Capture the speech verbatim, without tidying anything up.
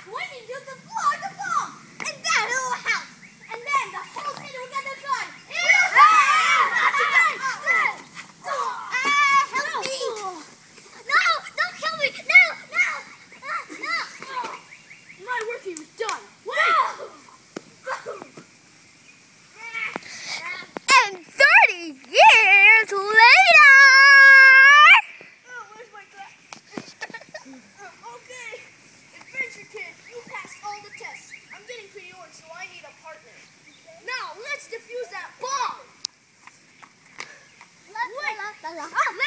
That's when you do the floor, the bomb, in that little house. And then the whole city will get the gun. Help me! No, don't kill me! No, no! No! My work here is done. No! And thirty years later! Oh, where's my glass? Okay. Adventure Kid, you passed all the tests. I'm getting pretty old, so I need a partner. Now, let's defuse that bomb. Wait.